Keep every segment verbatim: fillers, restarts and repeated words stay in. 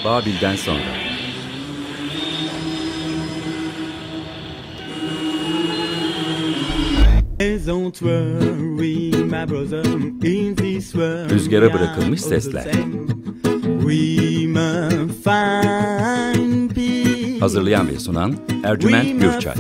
Babil'den sonra. Rüzgara bırakılmış sesler. Hazırlayan ve sunan Ercüment Gürçay.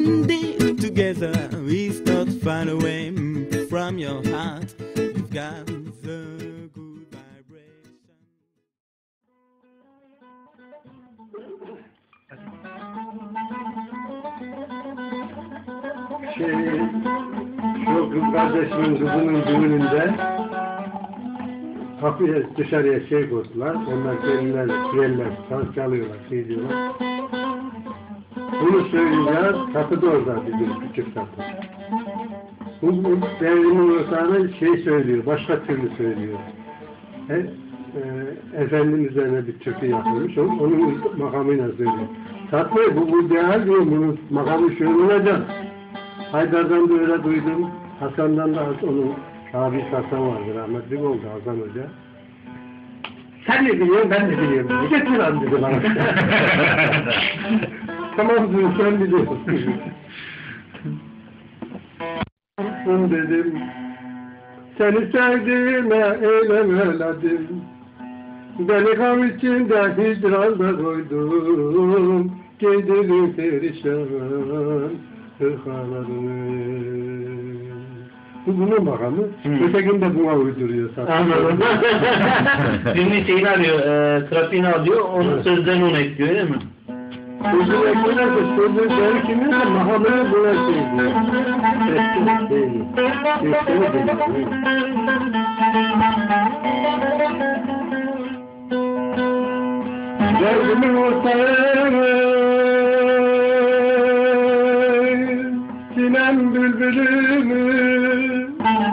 Şey, şu kız kardeşimin kızının düğününde kapıya dışarıya şey koydular. Onlar gelinler, gelinler, saz çalıyorlar, şey diyorlar. Bunu söylüyorlar, kapı da orada bir küçük kapı. Bu, bu devrimin ortağına şey söylüyor, başka türlü söylüyor. E, e, efendim üzerine bir türkü yapılmış, onun, onun makamıyla söylüyor. Tatlı bu, bu değer diyor, bunun makamı şöyle olacak. Haydar'dan da öyle duydum, Hasan'dan da onun abisi Hasan vardı, rahmetli oldu Hasan Hoca. Sen ne biliyorsun, ben de biliyorum. Getir lan dedi bana. Tamam diyor, sen biliyorsun. Sen dedim, seni sevdiğime eylemeledim. Beni gam içinde hicranda koydum, giydirim perişan. Bu bunun makamı, ötekini de buna uyduruyor zaten. Anladım. Filmin şeyini alıyor, e, trafiğini alıyor, onun evet. Sözlerini ona ekliyor değil mi? Sözünü eklerse sözü belki de makamını buna söylüyor. Eski değil. Eski değil. Derdimin ortaya sinem bülbülümü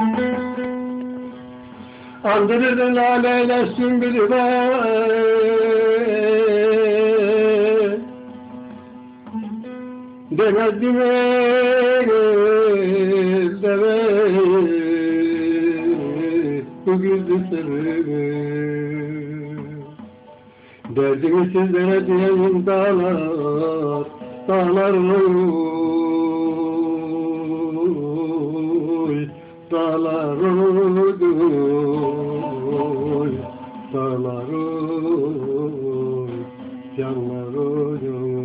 andırır laleyle sümbülü var demezdim el deve bu güldü sevimi derdimi sizlere diyeyim dağlar dağlar dağlar oy, dağlar oy, canlar oy.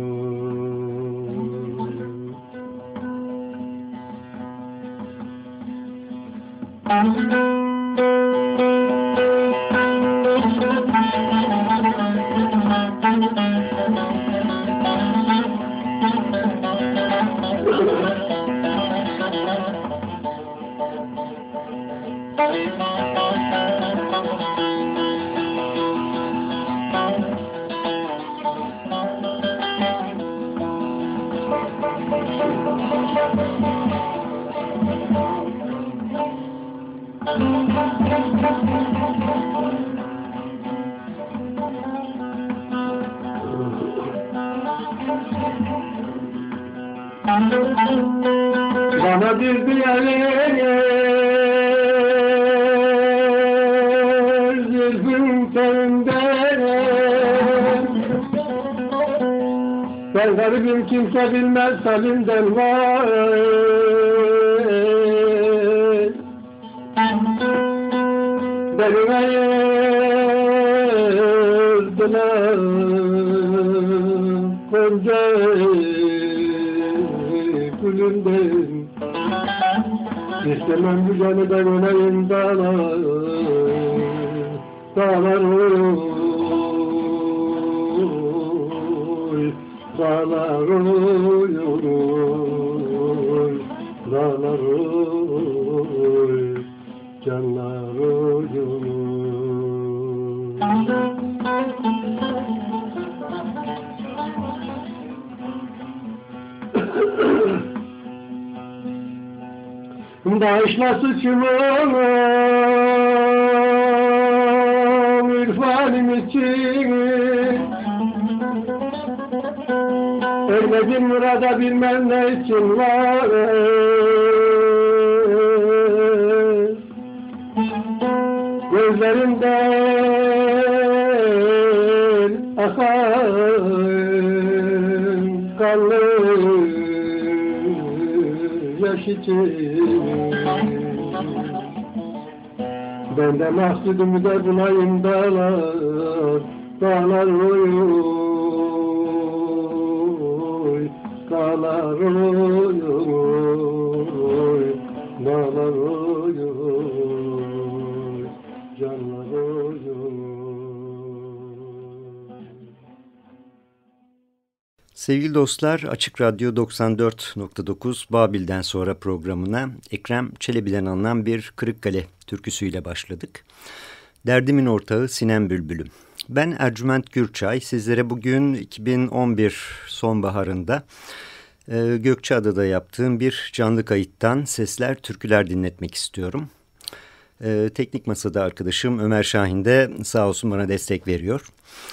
Bana bir diğer zülfün telinden ben garibim kimse bilmez halimden var beni ayırdılar Gonca gülünden İstemem bu canı ben olayım dağlar dağlar oy dağlar oy dağlar oy canlar oy Bağışla suçumu irfanım için Ermedim murada bilmem ne için var Gözlerimden akan kanlı yaş için ben de mahsudumu da bulayım dağlar dağlar oy oy dağlar oy oy dağlar oy oy canlar oy oy. Sevgili dostlar, Açık Radyo doksan dört nokta dokuz Babil'den sonra programına Ekrem Çelebi'den alınan bir Kırıkkale türküsüyle başladık. Derdimin ortağı Sinem Bülbülüm. Ben Ercüment Gürçay, sizlere bugün iki bin on bir sonbaharında e, Gökçeada'da yaptığım bir canlı kayıttan sesler, türküler dinletmek istiyorum. E, teknik masada arkadaşım Ömer Şahin de sağ olsun bana destek veriyor.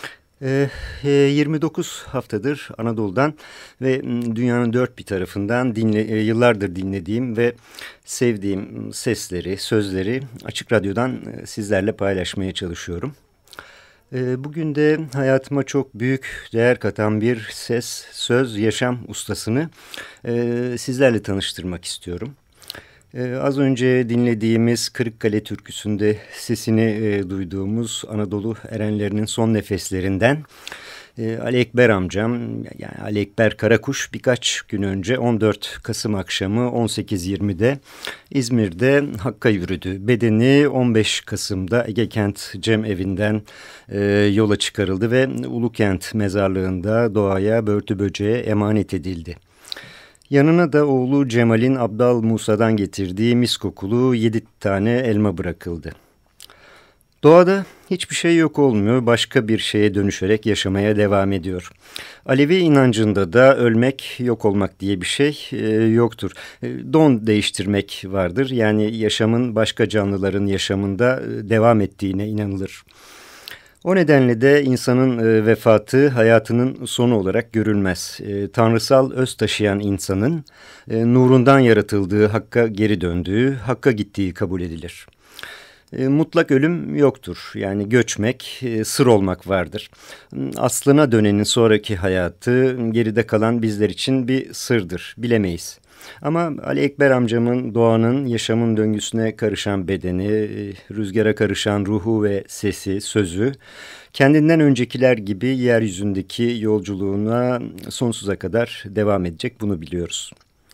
yirmi dokuz haftadır Anadolu'dan ve dünyanın dört bir tarafından dinle, yıllardır dinlediğim ve sevdiğim sesleri, sözleri Açık Radyo'dan sizlerle paylaşmaya çalışıyorum. Bugün de hayatıma çok büyük değer katan bir ses, söz, yaşam ustasını sizlerle tanıştırmak istiyorum. Ee, az önce dinlediğimiz Kırıkkale türküsünde sesini e, duyduğumuz Anadolu erenlerinin son nefeslerinden e, Ali Ekber amcam, yani Ali Ekber Karakuş birkaç gün önce on dört Kasım akşamı on sekiz yirmide İzmir'de Hakk'a yürüdü. Bedeni on beş Kasım'da Egekent Cem Evi'nden e, yola çıkarıldı ve Ulukent mezarlığında doğaya, börtü böceğe emanet edildi. Yanına da oğlu Cemal'in Abdal Musa'dan getirdiği mis kokulu yedi tane elma bırakıldı. Doğada hiçbir şey yok olmuyor, başka bir şeye dönüşerek yaşamaya devam ediyor. Alevi inancında da ölmek, yok olmak diye bir şey e, yoktur. E, don değiştirmek vardır, yani yaşamın başka canlıların yaşamında e, devam ettiğine inanılır. O nedenle de insanın e, vefatı hayatının sonu olarak görülmez. E, tanrısal öz taşıyan insanın e, nurundan yaratıldığı Hakk'a geri döndüğü, Hakk'a gittiği kabul edilir. E, mutlak ölüm yoktur. Yani göçmek, e, sır olmak vardır. Aslına dönenin sonraki hayatı geride kalan bizler için bir sırdır, bilemeyiz. Ama Ali Ekber amcamın doğanın, yaşamın döngüsüne karışan bedeni, rüzgara karışan ruhu ve sesi, sözü, kendinden öncekiler gibi yeryüzündeki yolculuğuna sonsuza kadar devam edecek, bunu biliyoruz.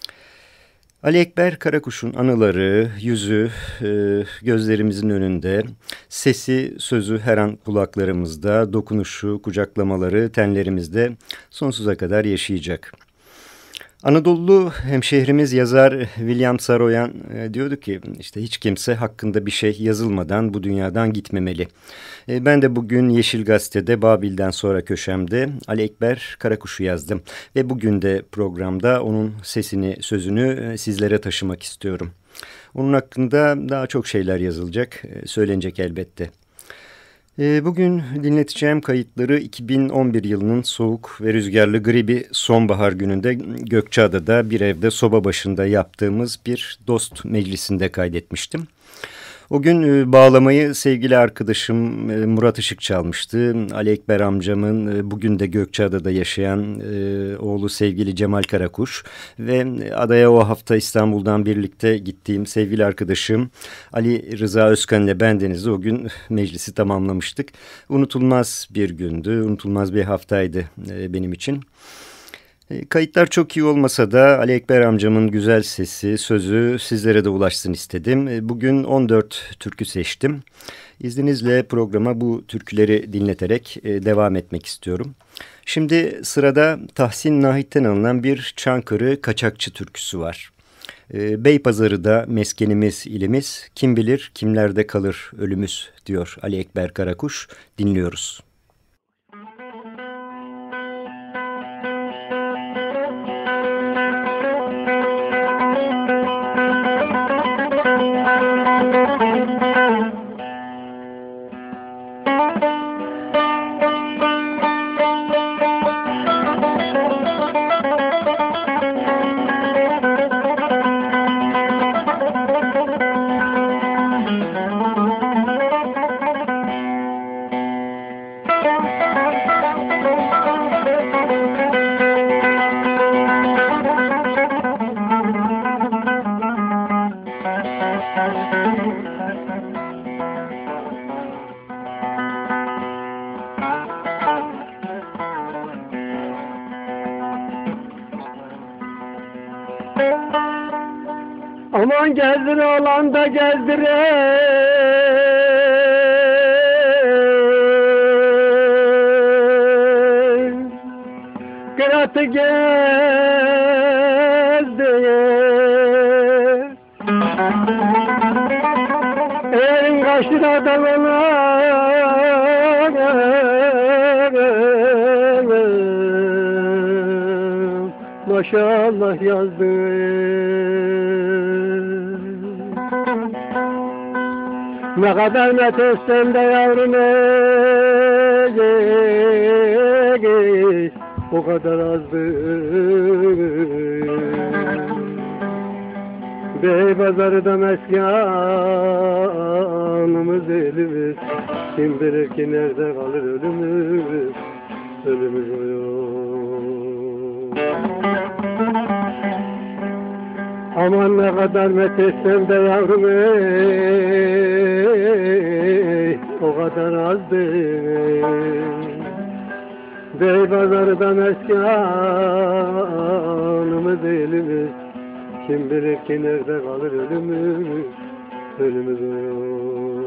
Ali Ekber Karakuş'un anıları, yüzü gözlerimizin önünde, sesi, sözü her an kulaklarımızda, dokunuşu, kucaklamaları tenlerimizde sonsuza kadar yaşayacak. Anadolu hemşehrimiz yazar William Saroyan e, diyordu ki işte hiç kimse hakkında bir şey yazılmadan bu dünyadan gitmemeli. E, ben de bugün Yeşil Gazete'de Babil'den sonra köşemde Ali Ekber Karakuş'u yazdım. Ve bugün de programda onun sesini, sözünü e, sizlere taşımak istiyorum. Onun hakkında daha çok şeyler yazılacak, e, söylenecek elbette. Bugün dinleteceğim kayıtları iki bin on bir yılının soğuk ve rüzgarlı gri bir sonbahar gününde Gökçeada'da bir evde soba başında yaptığımız bir dost meclisinde kaydetmiştim. O gün bağlamayı sevgili arkadaşım Murat Işık çalmıştı. Ali Ekber amcamın bugün de Gökçeada'da yaşayan oğlu sevgili Cemal Karakuş ve adaya o hafta İstanbul'dan birlikte gittiğim sevgili arkadaşım Ali Rıza Özkan ile bendeniz o gün meclisi tamamlamıştık. Unutulmaz bir gündü, unutulmaz bir haftaydı benim için. Kayıtlar çok iyi olmasa da Ali Ekber amcamın güzel sesi, sözü sizlere de ulaşsın istedim. Bugün on dört türkü seçtim. İzninizle programa bu türküleri dinleterek devam etmek istiyorum. Şimdi sırada Tahsin Nahit'ten alınan bir Çankırı Kaçakçı türküsü var. Beypazarı'da meskenimiz ilimiz, kim bilir kimlerde kalır ölümüz diyor Ali Ekber Karakuş. Dinliyoruz. Aman gezdir olan da gezdirin, kıratı gezdir. Eğerin kaçtıra da maşallah yazdı. Ne kadar met etsen de yavrum ey, o kadar azdı. Bey pazarda meskanımız elimiz, kim bilir ki nerede kalır ölümüz, ölümüz o yok. Aman ne kadar met etsem de yavrum ey, o kadar azdı. Bey pazarda meskanımız elimiz, kim bilir ki nerede kalır ölümüz, ölümüz o yok.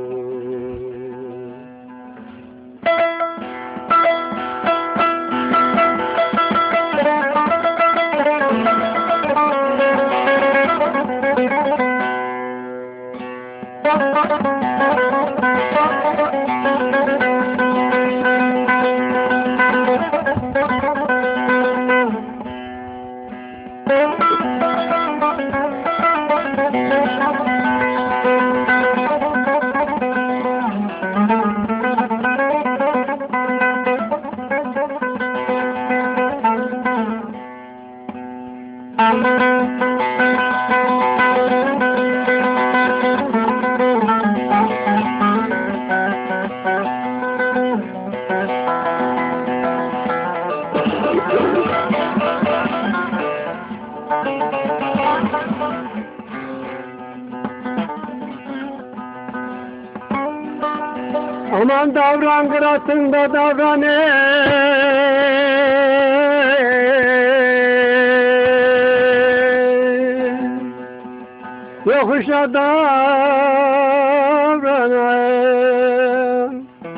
Aman davran kıratında davran ey, yokuşa davran ey,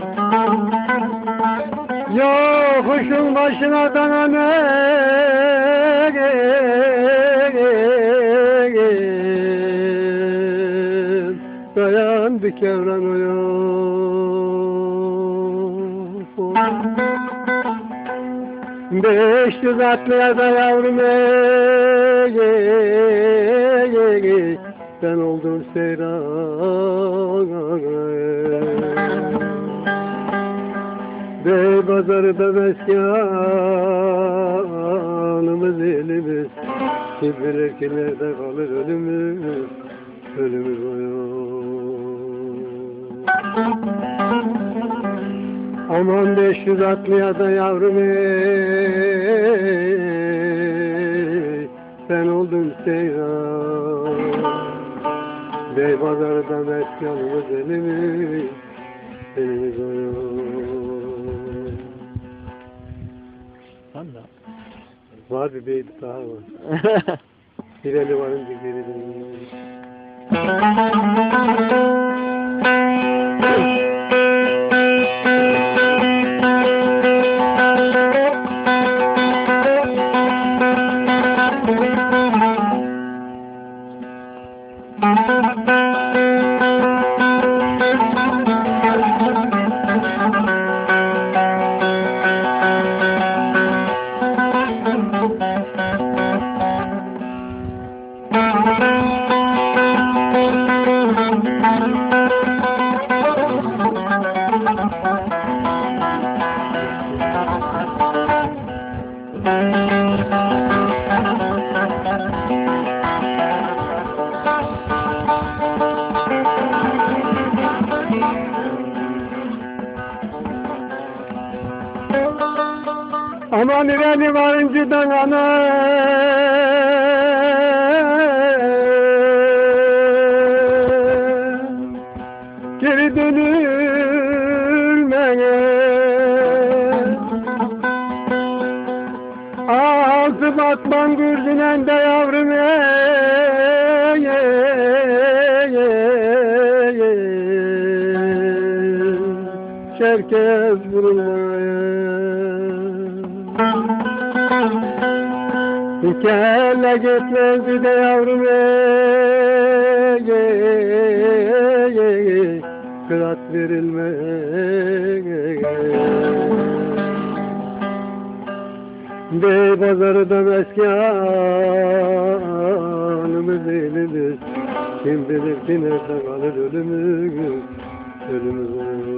yokuşun başına danan ey, dayan bir kevran o yok. Beş yüz atlıya da yavrum ey, ey, ey, sen oldun seyran. Bey pazarı da meskanımız elimiz, kim bilir ki nerede kalır ölümüz, ölümüz o yok. Aman beş yüz atlıya da yavrum ey, sen oldun seyran. Bey pazarda meskanımız elimiz, elimiz o yok. Var bir beyt daha var. İleri varınca geri dönüyor. Aman İrani varıncıdan ana geri dönülmeye. Altı batman gürzünen de yavrum ey, ey, ey, ey. Çerkez vurulmaya. Kelle gitmezdi de yavrum ey, ey, ey, ey. Kırat verilmeye. Bey pazarı da meskanımız eğlenir. Kim bilir ki nerede kalır ölümümüz, ölümümüz.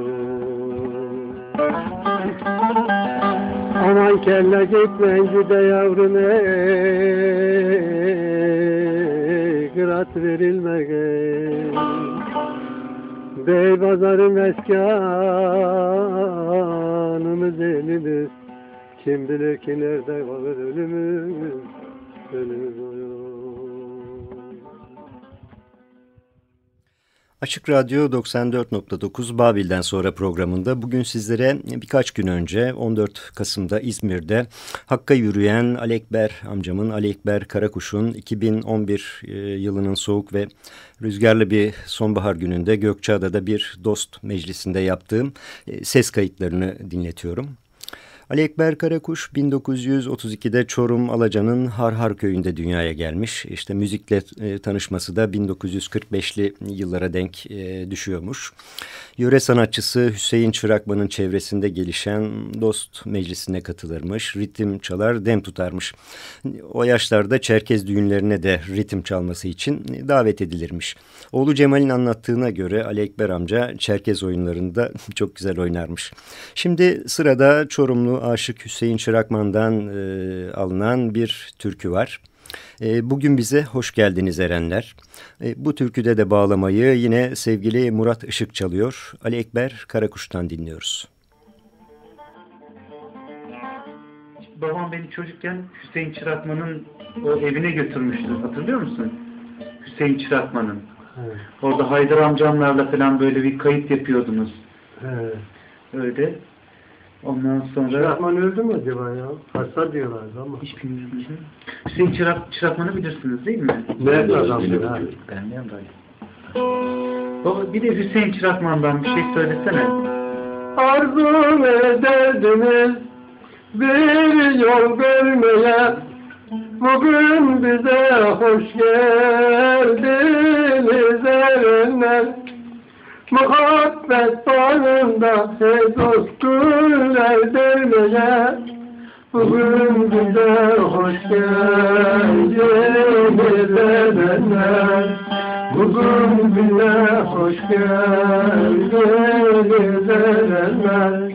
Aman kelle gitmeyin de yavrum ey, kırat verilmeye. Bey pazarı meskanımız eğlenir. Kim bilir ki nerede kalır ölümümüz, ölümümüz oyun. Açık Radyo doksan dört nokta dokuz Babil'den sonra programında bugün sizlere birkaç gün önce on dört Kasım'da İzmir'de Hakk'a yürüyen Ali Ekber amcamın, Ali Ekber Karakuş'un iki bin on bir yılının soğuk ve rüzgarlı bir sonbahar gününde Gökçeada'da bir dost meclisinde yaptığım ses kayıtlarını dinletiyorum. Ali Ekber Karakuş bin dokuz yüz otuz ikide Çorum Alaca'nın Harhar köyünde dünyaya gelmiş. İşte müzikle e, tanışması da bin dokuz yüz kırk beşli yıllara denk e, düşüyormuş. Yöre sanatçısı Hüseyin Çırakman'ın çevresinde gelişen dost meclisine katılırmış. Ritim çalar, dem tutarmış. O yaşlarda Çerkez düğünlerine de ritim çalması için davet edilirmiş. Oğlu Cemal'in anlattığına göre Ali Ekber amca Çerkez oyunlarında çok güzel oynarmış. Şimdi sırada Çorumlu aşık Hüseyin Çırakman'dan e, alınan bir türkü var. E, bugün bize hoş geldiniz erenler. E, bu türküde de bağlamayı yine sevgili Murat Işık çalıyor. Ali Ekber Karakuş'tan dinliyoruz. Babam beni çocukken Hüseyin Çırakman'ın o evine götürmüştü. Hatırlıyor musun? Hüseyin Çırakman'ın. Evet. Orada Haydar amcamlarla falan böyle bir kayıt yapıyordunuz. Evet. Öyle. Ondan sonra... Çırakman öldü mü acaba ya? Hasta diyorlardı ama. Hiç bilmiyorum. Hüseyin Çırak, Çırakman'ı bilirsiniz değil mi? Nerede adamdır ha? Ben de yanındayım. Baba bir de Hüseyin Çırakman'dan bir şey söylesene. Arzu ederdiniz bir yol görmeye. Bugün bize hoş geldiniz erenler. Muhabbet bağında hey dostlar dermeye. Bugün bize hoş geldiniz erenler. Bugün bize hoş geldiniz erenler.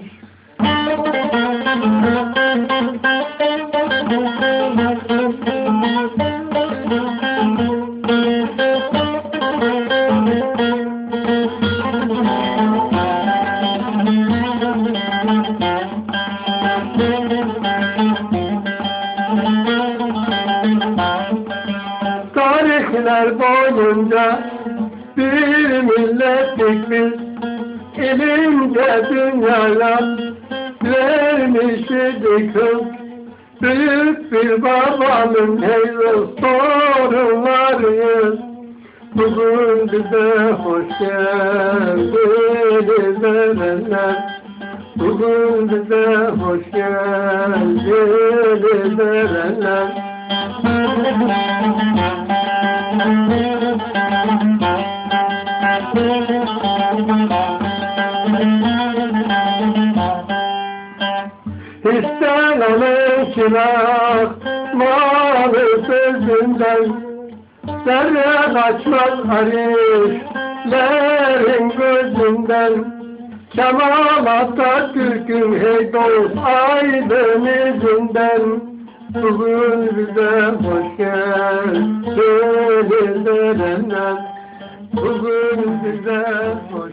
Tarihler boyunca bir millettik biz, ilimce dünyaya vermiştik hız. Büyük bir babanın heyroz torunlarıyız. Bugün bize hoş geldiniz erenler. Bugün bize hoş geldiniz erenler. İstenene çırak malı sözünden, zerre kaçmaz harişlerin gözünden. Kemal Atatürk'ün hey dost aydın izinden. Bugün bize hoş geldiniz erenler. Bugün bize hoş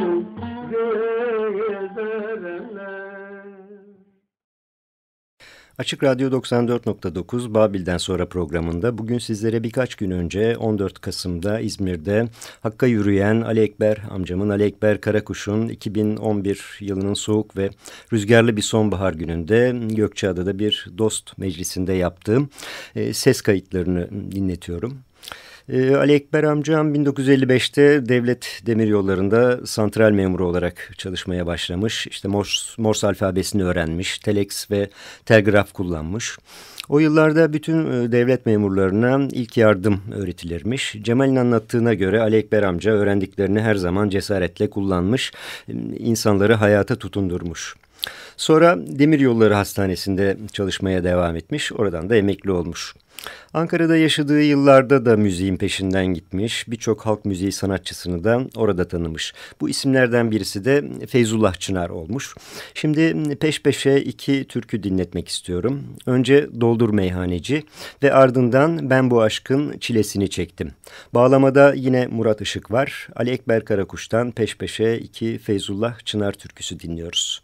geldiniz erenler. Açık Radyo doksan dört nokta dokuz Babil'den sonra programında bugün sizlere birkaç gün önce on dört Kasım'da İzmir'de Hakk'a yürüyen Ali Ekber amcamın, Ali Ekber Karakuş'un iki bin on bir yılının soğuk ve rüzgarlı bir sonbahar gününde Gökçeada'da bir dost meclisinde yaptığım e, ses kayıtlarını dinletiyorum. Ali Ekber amcam bin dokuz yüz elli beşte devlet demiryollarında santral memuru olarak çalışmaya başlamış. İşte Morse, Morse alfabesini öğrenmiş, telex ve telgraf kullanmış. O yıllarda bütün devlet memurlarına ilk yardım öğretilirmiş. Cemal'in anlattığına göre Ali Ekber amca öğrendiklerini her zaman cesaretle kullanmış, insanları hayata tutundurmuş. Sonra Demiryolları Hastanesi'nde çalışmaya devam etmiş, oradan da emekli olmuş. Ankara'da yaşadığı yıllarda da müziğin peşinden gitmiş, birçok halk müziği sanatçısını da orada tanımış. Bu isimlerden birisi de Feyzullah Çınar olmuş. Şimdi peş peşe iki türkü dinletmek istiyorum. Önce Doldur Meyhaneci ve ardından Ben Bu Aşkın Çilesini Çektim. Bağlamada yine Murat Işık var. Ali Ekber Karakuş'tan peş peşe iki Feyzullah Çınar türküsü dinliyoruz.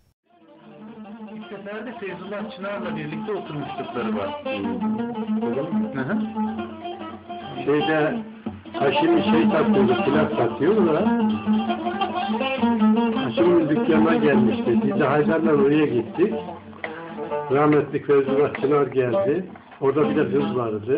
Nerede Feyzullah Çınar'la birlikte oturmuştukları var. Hı hı. Şeyde Haşim'in şey satıyordu, silah satıyor da Haşim'in dükkanına gelmişti. Biz de Haydar'la oraya gittik. Rahmetli Feyzullah Çınar geldi. Orada bir de kız vardı.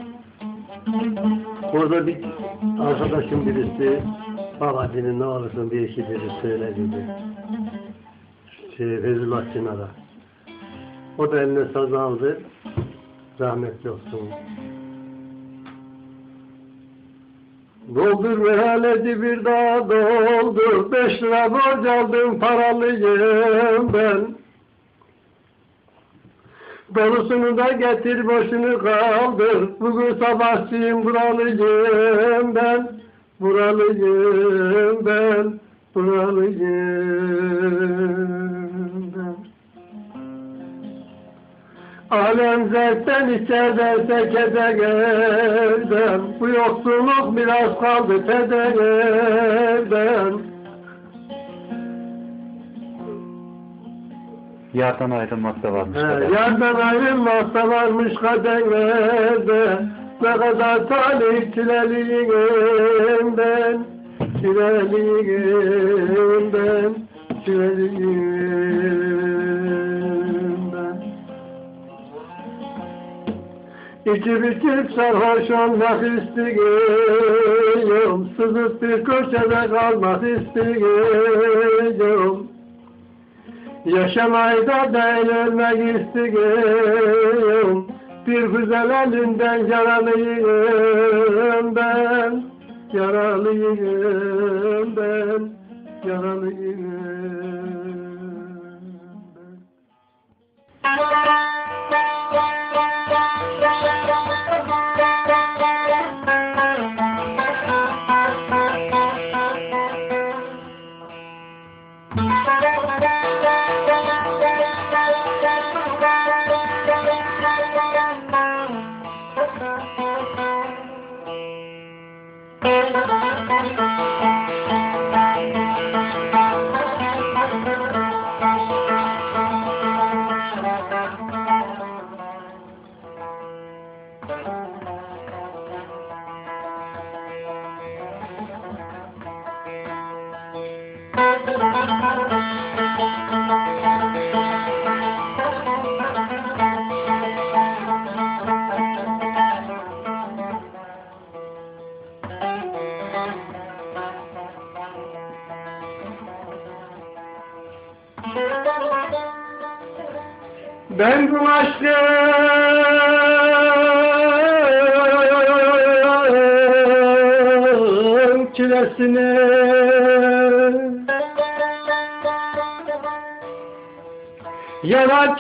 Orada bir arkadaşım birisi baba senin ne olursun bir iki dedi söyle dedi. Şey, Feyzullah Çınar'a. O da eline saz aldı. Rahmetli olsun. Doldur meyhaneci bir daha doldur. Beş lira borç aldım paralıyım ben. Dolusunu da getir boşunu kaldır. Bugün sabahçıyım buralıyım ben. Buralıyım ben. Buralıyım ben. Alem zevkten içerderse kederden, bu yoksulluk biraz kaldı kederden. Yardan ayrılmak da varmış. He, yardan ayrılmak da varmış kaderlerde. Ne kadar talih çileliyim ben, çileliyim ben, çileliyim ben. İçip içip sarhoş olmak istiyorum, sızıp bir köşede kalmak istiyorum. Yaşamayı da değil ölmek istiyorum, bir güzel elinden yaralıyım ben, yaralıyım ben, yaralıyım ben. Ben bu aşkın çilesini yalan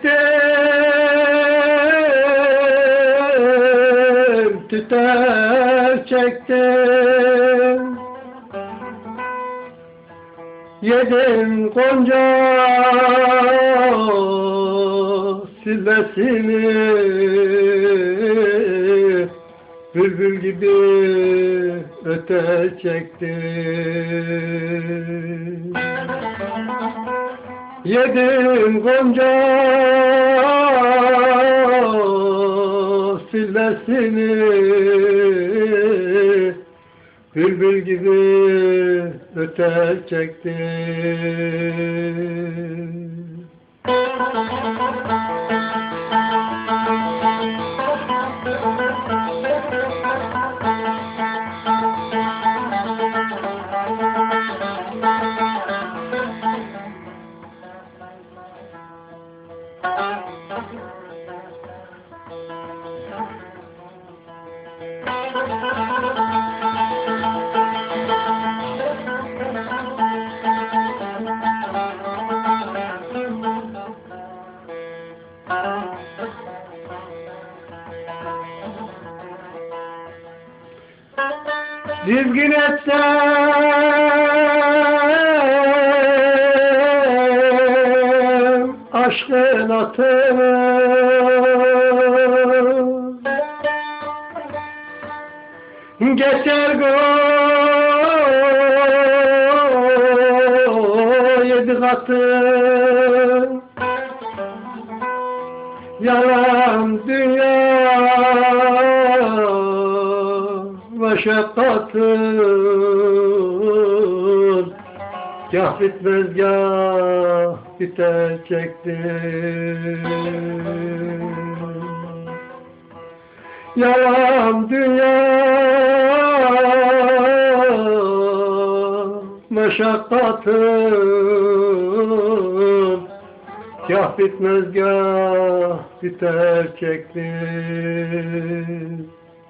çektim, tüter çektim. Yedim Gonca sillesini, bülbül gibi öte çektim. Yedim gonca sillesini, bülbül gibi öter çekti. Dizgin etsem aşkın atını, geçer go yedi katı, yalan dünya meşakkatın, kah bitmez kah biter çektim. Yalan dünya meşakkatın, kah bitmez kah biter çektim.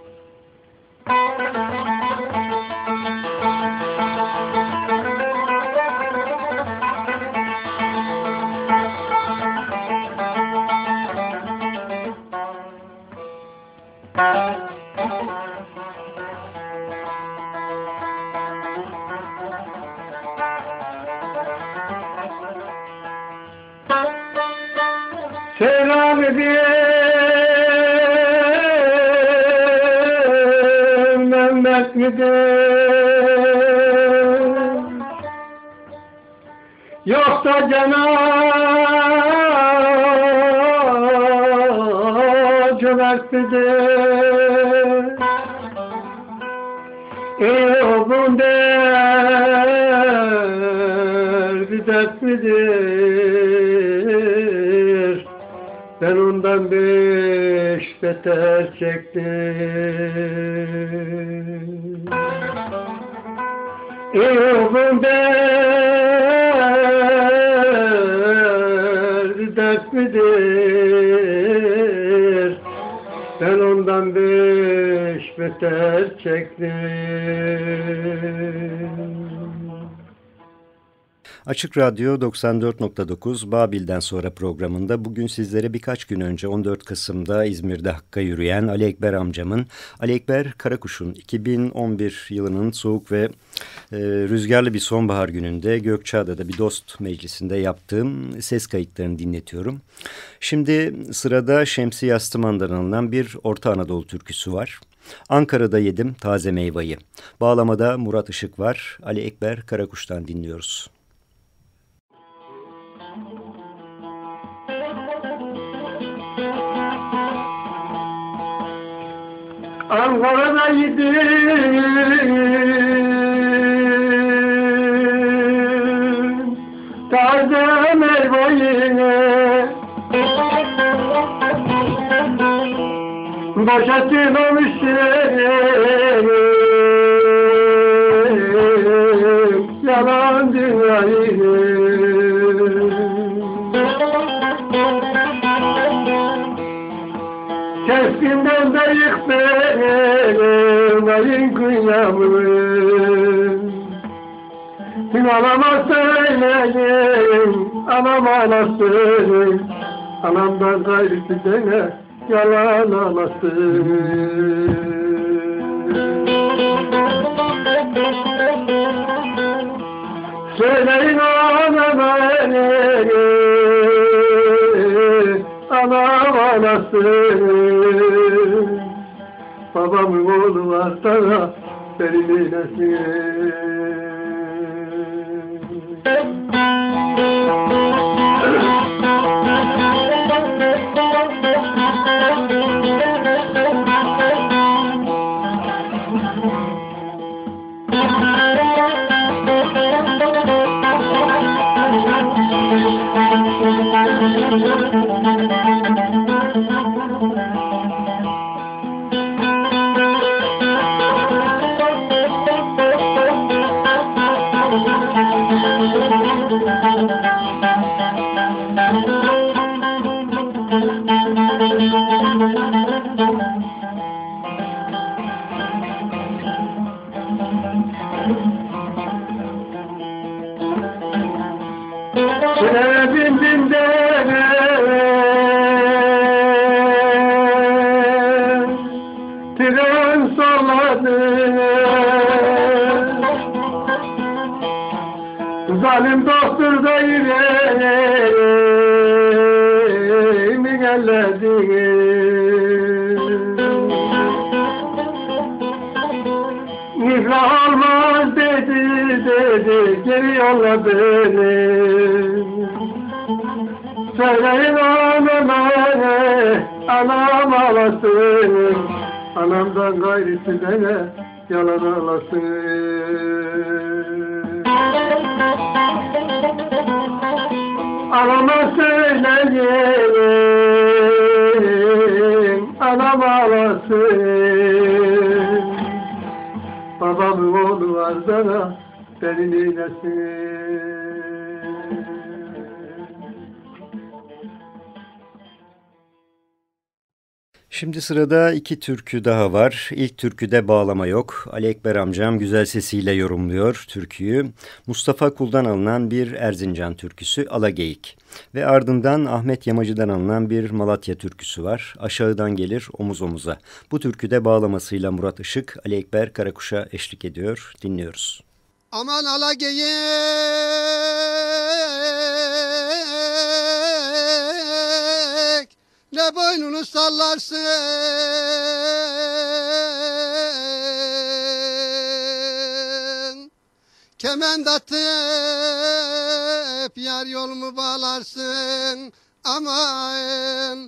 Selam edeyim Mehmet midir, yoksa Cenab-ı Cömert midir? Ey oğlum der, bir dert midir? Ben ondan beş beter çektim. Ey oğlum der, dert midir? Ben ondan beş beter çektim. Açık Radyo doksan dört nokta dokuz Babil'den sonra programında bugün sizlere birkaç gün önce on dört Kasım'da İzmir'de Hakk'a yürüyen Ali Ekber amcamın, Ali Ekber Karakuş'un iki bin on bir yılının soğuk ve e, rüzgarlı bir sonbahar gününde Gökçeada'da bir dost meclisinde yaptığım ses kayıtlarını dinletiyorum. Şimdi sırada Şemsi Yastıman'dan alınan bir Orta Anadolu türküsü var. Ankara'da yedim taze meyveyi. Bağlamada Murat Işık var. Ali Ekber Karakuş'tan dinliyoruz. Ankara'da yedim taze meyveyi, boşatılmamışım yalan dünyayı. Keskinden de yık benim ayın kıyamını, ağlama söyleyeyim anam anasın, anamdan gayrı dene yalan anasın. Söyleyin anama anam anasın, babamın oğlu var sana beni neylesin. Zalim doktor da yüreğimi elledi. Nikah olmaz dedi dedi, geri yolla beni. Söyleyin anama, anam ağlasın, anamdan gayrisi de yalan ağlasın. Anama söyleyin, anam ağlasın, babamın oğlu var sana, beni neylesin. Şimdi sırada iki türkü daha var. İlk türküde bağlama yok. Ali Ekber amcam güzel sesiyle yorumluyor türküyü. Mustafa Kul'dan alınan bir Erzincan türküsü Alageyik. Ve ardından Ahmet Yamacı'dan alınan bir Malatya türküsü var. Aşağıdan gelir omuz omuza. Bu türküde bağlamasıyla Murat Işık, Ali Ekber Karakuş'a eşlik ediyor. Dinliyoruz. Aman Alageyik, ne boynunu sallarsın, kement atıp yar yolumu bağlarsın. Aman,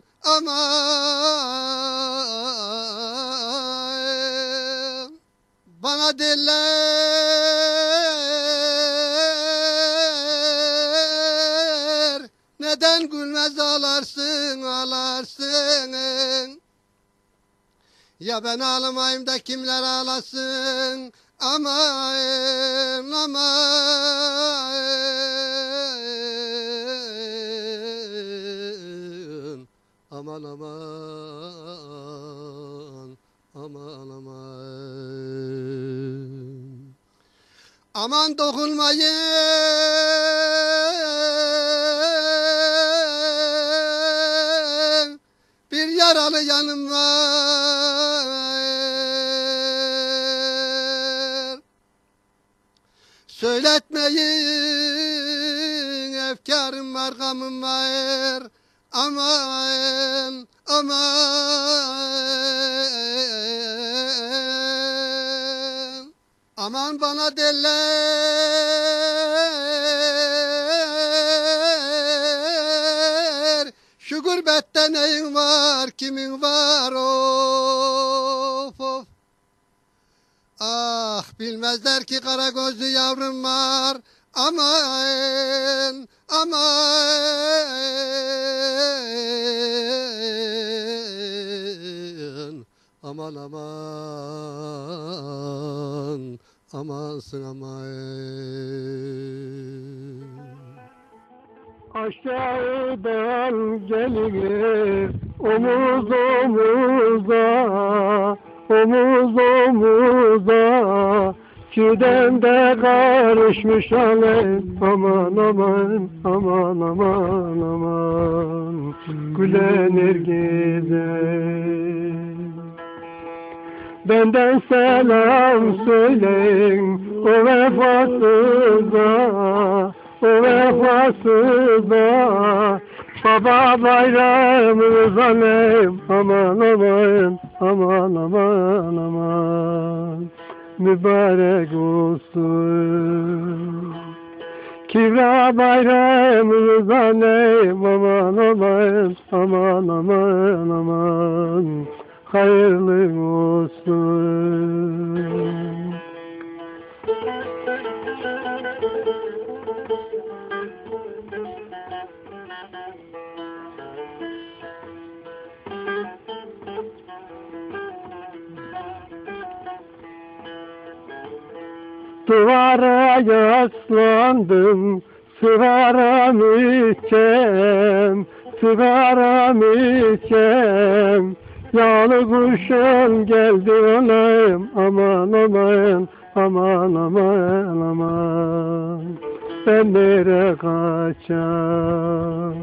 aman, bana derler, neden gülmez ağlarsın, ağlarsın. Ya ben ağlamayayım da kimler ağlasın. Aman, aman, aman, aman, aman, aman. Aman dokunmayın, bir yaralı yanım var. Söyletmeyin, efkarım var, gamım var. Aman, aman, aman bana derler, şu gurbette neyin var, kimin var, of of. Ah bilmezler ki kara gözlü yavrum var. Aman, aman, aman, aman, amansın aman. Aşağıdan gelir omuz omuza, omuz omuza, çiğdemde karışmış alem. Aman aman, aman aman aman, gülenir gider. Benden selam söyleyin o vefasıza, o vefasıza. Baba bayramımız alem. Aman aman, aman aman aman, mübarek olsun. Kibra bayramımız alem. Aman aman, aman aman aman, hayırlı olsun. Duvara yaslandım, sigaram içem, sigaram içem. Yağlı kuşum geldi olayım. Aman aman, aman aman aman, ben nereye kaçam?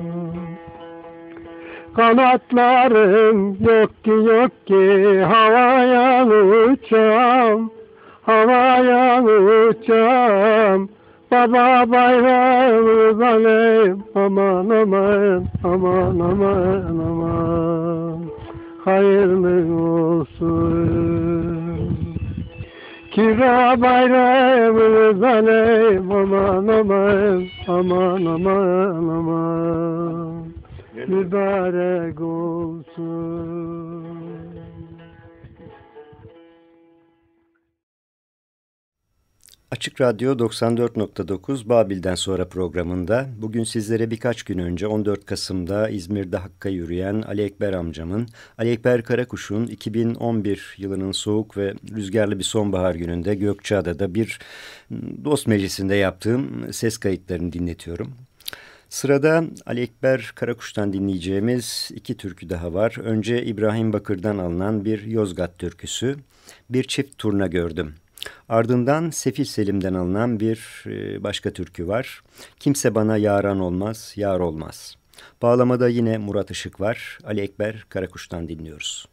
Kanatlarım yok ki yok ki, havaya uçam, havaya uçam. baba bayrağımız aleyim, aman aman, aman aman aman, hayırlı olsun. Kira bayrağımız aleyim, aman aman, aman aman aman, mübarek olsun. Açık Radyo doksan dört nokta dokuz Babil'den sonra programında bugün sizlere birkaç gün önce on dört Kasım'da İzmir'de Hakk'a yürüyen Ali Ekber amcamın, Ali Ekber Karakuş'un iki bin on bir yılının soğuk ve rüzgarlı bir sonbahar gününde Gökçeada'da bir dost meclisinde yaptığım ses kayıtlarını dinletiyorum. Sırada Ali Ekber Karakuş'tan dinleyeceğimiz iki türkü daha var. Önce İbrahim Bakır'dan alınan bir Yozgat türküsü, Bir Çift Turna Gördüm. Ardından Sefil Selim'den alınan bir başka türkü var. Kimse bana yaran olmaz, yar olmaz. Bağlamada yine Murat Işık var. Ali Ekber Karakuş'tan dinliyoruz.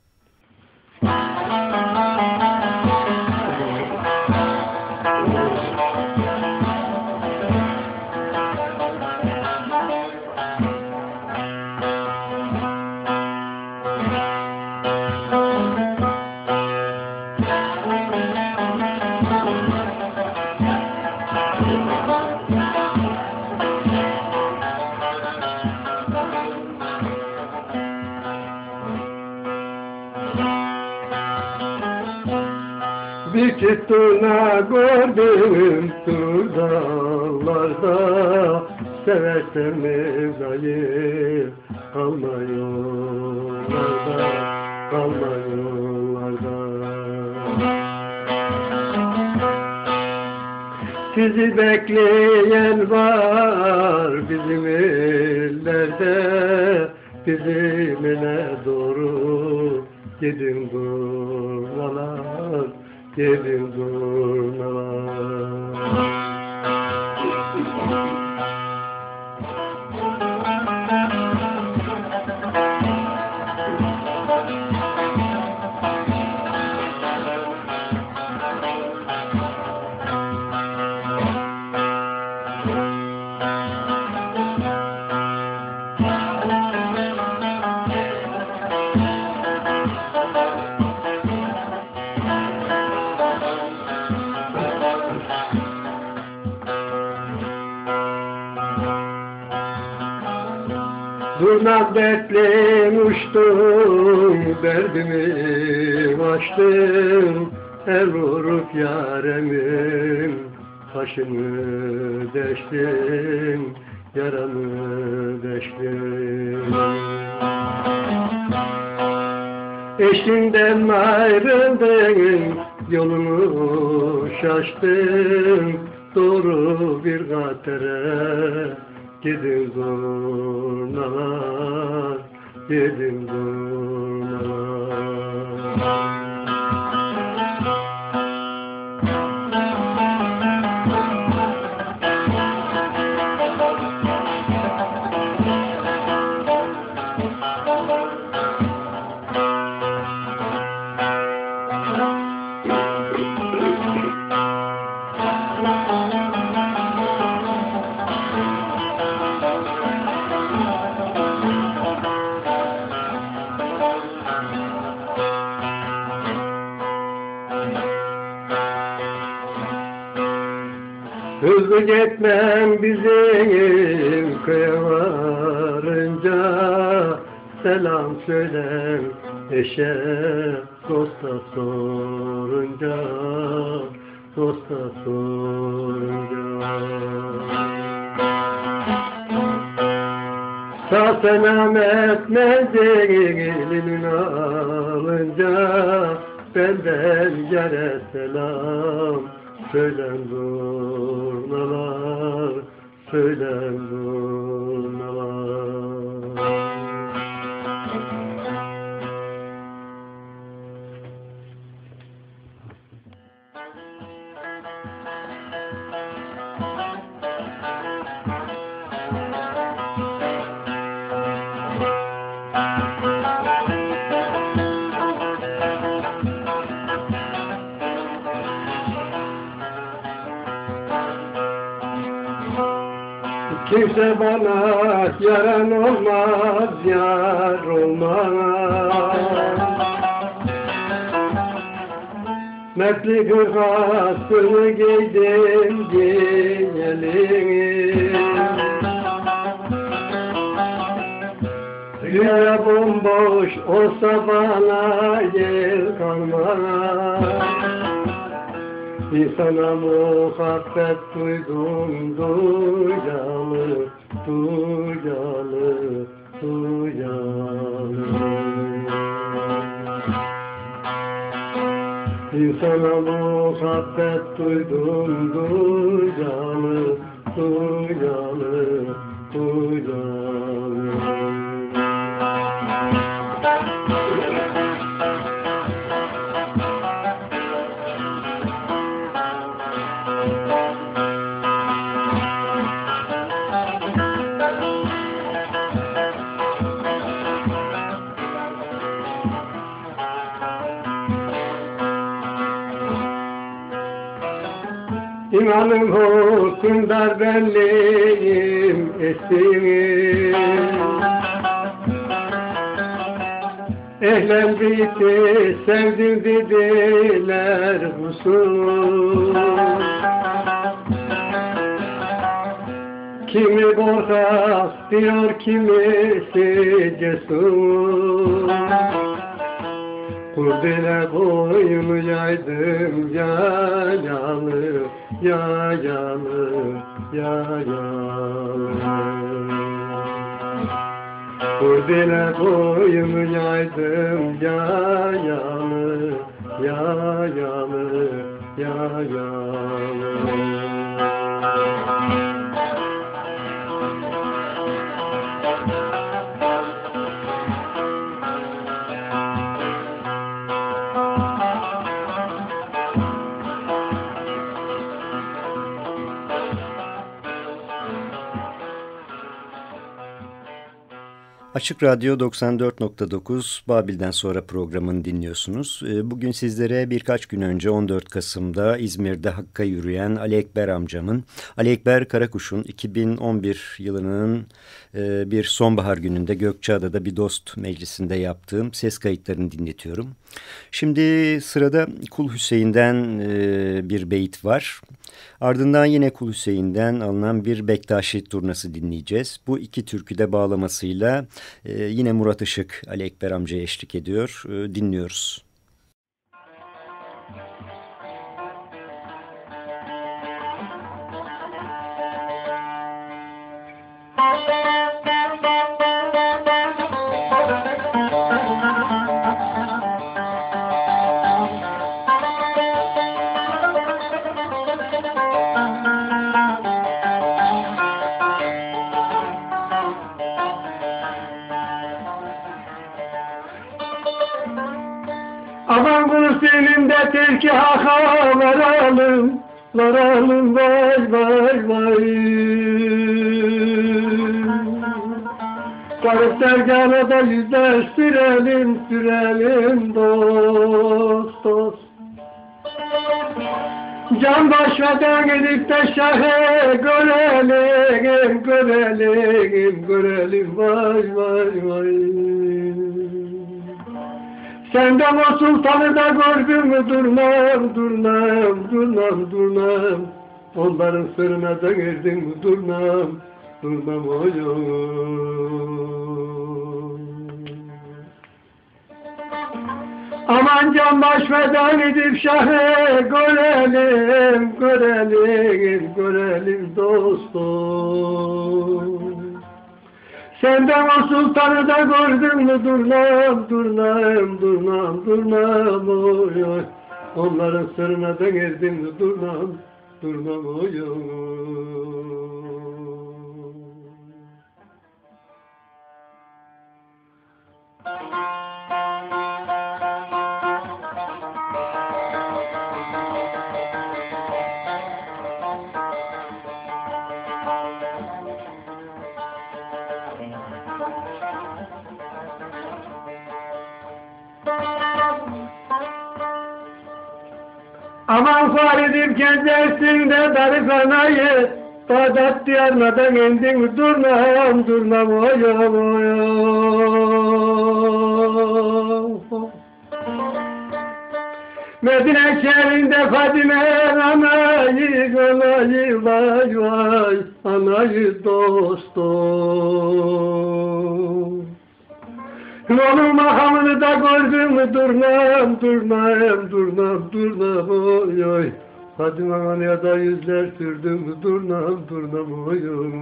Bir çift turna gördüm tur dağlarda, seversen Mevla'yı kalma yollarda, kalma yollarda. Sizi bekleyen var bizim illerde, bizim ile doğru gidin durmalar, gelin durmalar. Durna dertlim uçtum, derdimi açtım, el vurup yaremin taşını deştim, yaramı deştim. Eşinden ayrıldım, yolumu şaştım, doğru bir katere gidin durnalar, gidin durnalar. Hızlı gitmem bizim köye varınca, selam söyler eşe dosta sorunca, dosta sorunca. Sağ selamet menzilini alınca, benden yere selam söylen durnalar, söylen durnalar. Kimse bana yaran olmaz, yar olmaz. Mertlik hırkasını giydim giyelim. Dünya bomboş olsa bana yer kalmaz. İnsana muhabbet duydum, duyalı, duyalı, duyalı. İnsana muhabbet duydum, duyalı, duyalı, duyalı. İmanım hukukundar benliğim esir. Ehlen bitti sevdim dediler husus. Kimi korkak diyor kimisi cesur. Kurdele boyunu yaydım yayalı, yayalı, yayalı. Kurdele boyunu yaydım yayalı, yayalı, yayalı. Açık Radyo doksan dört nokta dokuz Babil'den sonra programını dinliyorsunuz. Bugün sizlere birkaç gün önce on dört Kasım'da İzmir'de Hakk'a yürüyen Ali Ekber amcamın, Ali Ekber Karakuş'un iki bin on bir yılının bir sonbahar gününde Gökçeada'da bir dost meclisinde yaptığım ses kayıtlarını dinletiyorum. Şimdi sırada Kul Hüseyin'den bir beyit var. Ardından yine Kul Hüseyin'den alınan bir Bektaşi turnası dinleyeceğiz. Bu iki türküde bağlamasıyla e, yine Murat Işık Ali Ekber amcaya eşlik ediyor. E, dinliyoruz. Aman Kul Hüseyin'de tilki haka varalım, varalım vay vay vay. Garip dergâhına da yüzler sürelim, sürelim dost dost. Can başladan gidip de şahı görelim, görelim, görelim vay vay vay. Senden o sultanı da gördün mü durnam, durnam, durnam, durnam. Onların sırrına da girdin mi durnam, durnam oyun. Aman can başveden edip şahı görelim, görelim, görelim dostum. Senden o sultanı da gördün mü durnam, durnam, durnam, durnam oy oy. Onların sırrına da girdin mi durnam, durnam oy oy. Aman Faridim kendisinde darıkanayı, Bağdat diyarlardan indin durnam durnam oy oy oy. Medine şehrinde Fadime anayı anayı vay vay anayı dostum. Onun makamını da gördüm durnam durnam durnam durnam oy oy. Fadime anaya da yüzler sürdüm durnam durnam oy oy.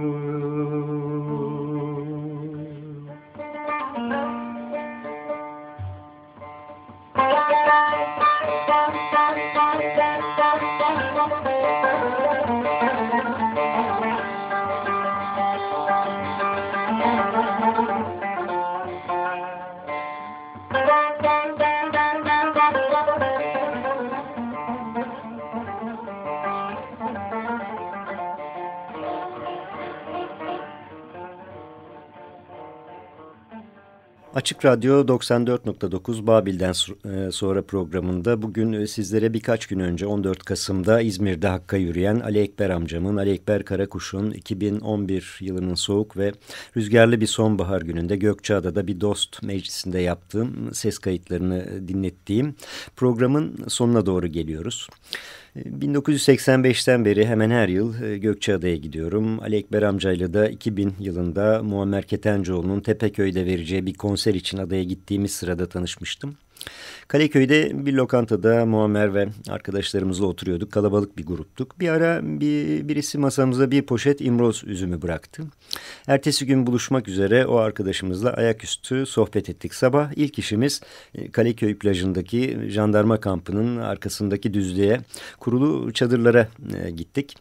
Açık Radyo doksan dört nokta dokuz Babil'den sonra programında bugün sizlere birkaç gün önce on dört Kasım'da İzmir'de Hakk'a yürüyen Ali Ekber amcamın, Ali Ekber Karakuş'un iki bin on bir yılının soğuk ve rüzgarlı bir sonbahar gününde Gökçeada'da bir dost meclisinde yaptığım ses kayıtlarını dinlettiğim programın sonuna doğru geliyoruz. bin dokuz yüz seksen beşten beri hemen her yıl Gökçeada'ya gidiyorum. Ali Ekber amcayla da iki bin yılında Muammer Ketencoğlu'nun Tepeköy'de vereceği bir konser için adaya gittiğimiz sırada tanışmıştım. Kaleköy'de bir lokantada Muammer ve arkadaşlarımızla oturuyorduk. Kalabalık bir gruptuk. Bir ara bir, birisi masamıza bir poşet İmroz üzümü bıraktı. Ertesi gün buluşmak üzere o arkadaşımızla ayaküstü sohbet ettik. Sabah ilk işimiz Kaleköy plajındaki jandarma kampının arkasındaki düzlüğe kurulu çadırlara gittik.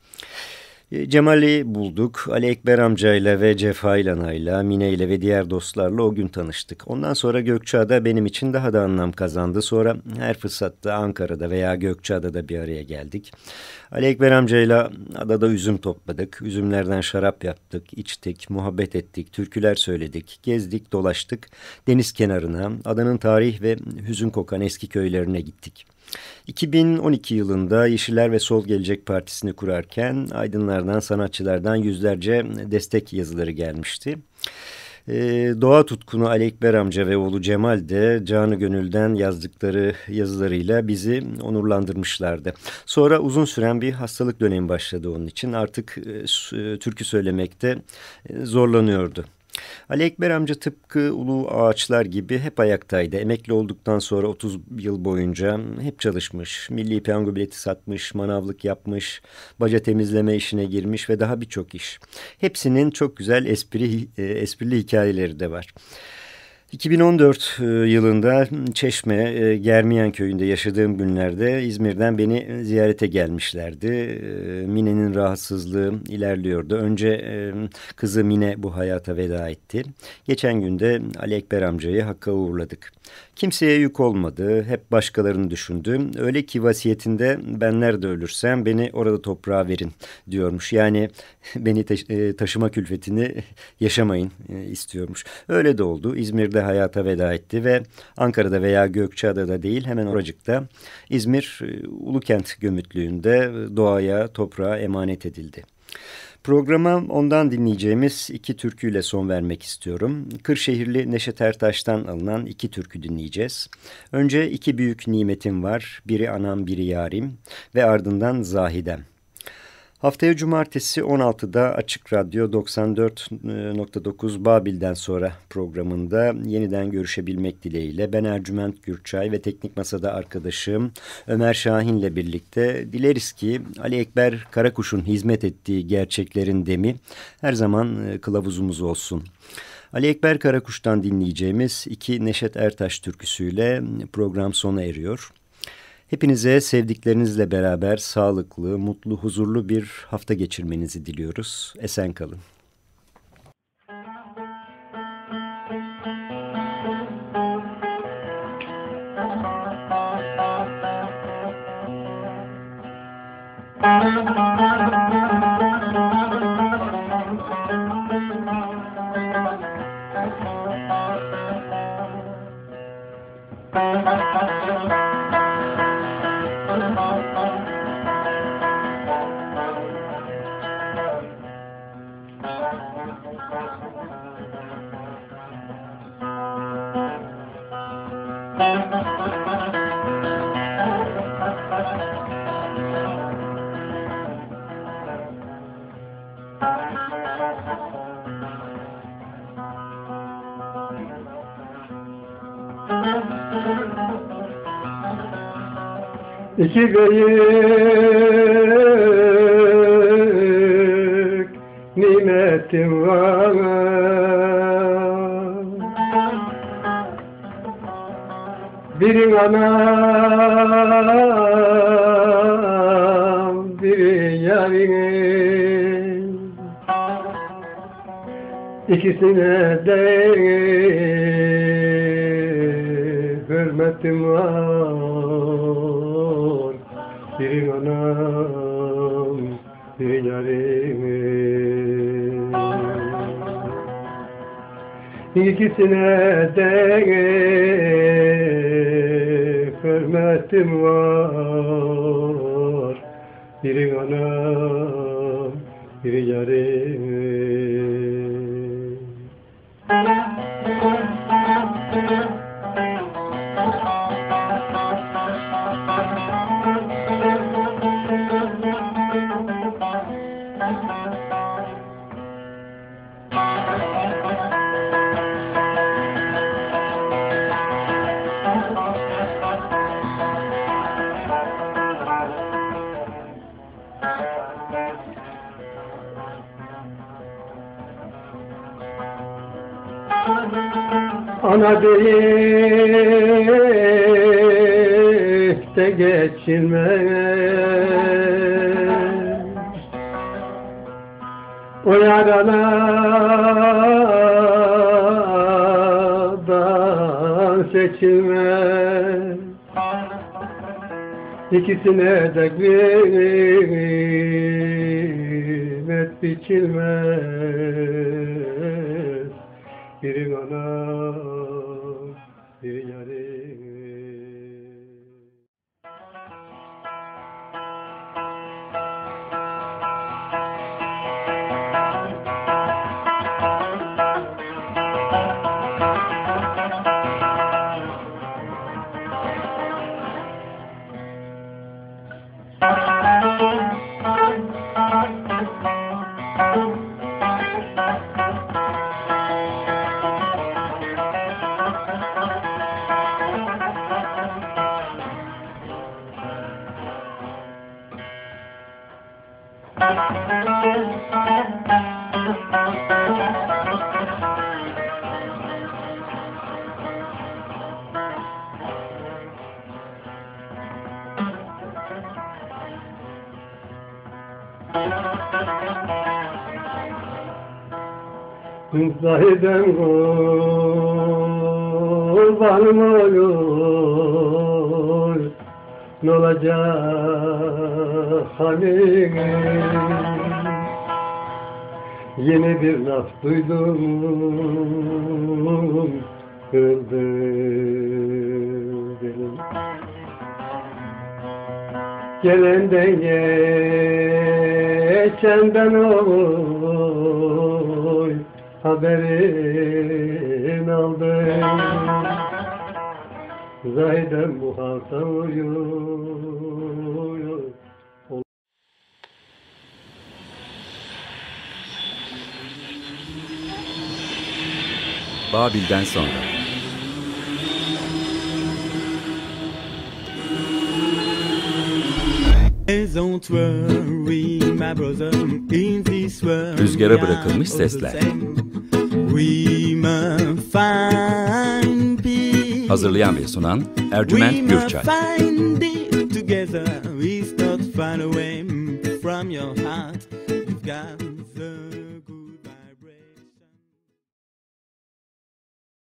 Cemal'i bulduk. Ali Ekber amcayla ve Cefail Ana'yla, Mine'yle ve diğer dostlarla o gün tanıştık. Ondan sonra Gökçeada benim için daha da anlam kazandı. Sonra her fırsatta Ankara'da veya Gökçeada'da bir araya geldik. Ali Ekber amcayla adada üzüm topladık. Üzümlerden şarap yaptık, içtik, muhabbet ettik, türküler söyledik, gezdik, dolaştık. Deniz kenarına, adanın tarih ve hüzün kokan eski köylerine gittik. iki bin on iki yılında Yeşiller ve Sol Gelecek Partisi'ni kurarken aydınlardan, sanatçılardan yüzlerce destek yazıları gelmişti. Ee, doğa tutkunu Ali Ekber amca ve oğlu Cemal de canı gönülden yazdıkları yazılarıyla bizi onurlandırmışlardı. Sonra uzun süren bir hastalık dönemi başladı onun için. Artık e, türkü söylemekte e, zorlanıyordu. Ali Ekber amca tıpkı ulu ağaçlar gibi hep ayaktaydı. Emekli olduktan sonra otuz yıl boyunca hep çalışmış. Milli piyango bileti satmış, manavlık yapmış, baca temizleme işine girmiş ve daha birçok iş. Hepsinin çok güzel espri, esprili hikayeleri de var. iki bin on dört yılında Çeşme, Germiyan köyünde yaşadığım günlerde İzmir'den beni ziyarete gelmişlerdi. Mine'nin rahatsızlığı ilerliyordu. Önce kızı Mine bu hayata veda etti. Geçen günde Ali Ekber amcayı Hakk'a uğurladık. Kimseye yük olmadı, hep başkalarını düşündü. Öyle ki vasiyetinde ben nerede ölürsem beni orada toprağa verin diyormuş. Yani beni taşıma külfetini yaşamayın istiyormuş. Öyle de oldu. İzmir'de hayata veda etti ve Ankara'da veya Gökçeada'da değil hemen oracıkta İzmir Ulukent Gömütlüğü'nde doğaya, toprağa emanet edildi. Programa ondan dinleyeceğimiz iki türküyle son vermek istiyorum. Kırşehirli Neşet Ertaş'tan alınan iki türkü dinleyeceğiz. Önce iki büyük nimetim var, biri anam biri yarim ve ardından Zahidem. Haftaya cumartesi on altıda Açık Radyo doksan dört nokta dokuz Babil'den sonra programında yeniden görüşebilmek dileğiyle ben Ercüment Gürçay ve Teknik Masa'da arkadaşım Ömer Şahin'le birlikte dileriz ki Ali Ekber Karakuş'un hizmet ettiği gerçeklerin demi her zaman kılavuzumuz olsun. Ali Ekber Karakuş'tan dinleyeceğimiz iki Neşet Ertaş türküsüyle program sona eriyor. Hepinize sevdiklerinizle beraber sağlıklı, mutlu, huzurlu bir hafta geçirmenizi diliyoruz. Esen kalın. İki büyük nimetim var. Biri anam, biri yarim. İkisine de hürmetim var. Biri anam, biri yarim. İkisine de hürmetim var. Biri anam, biri yarim. Ana deyip de geçilmez, o yaralardan seçilmez. İkisine de kıymet biçilmez. Biri anam, biri yarim. Zahiden kurbanım olur, ne olacak halim? Yeni bir laf duydum, kırdı dilim. Gelenden geçenden oy, haberin aldım. Zahiden bu halta uyuyor. Babil'den sonra. Rüzgara bırakılmış sesler. Hazırlayan ve sunan Ercüment Gürçay.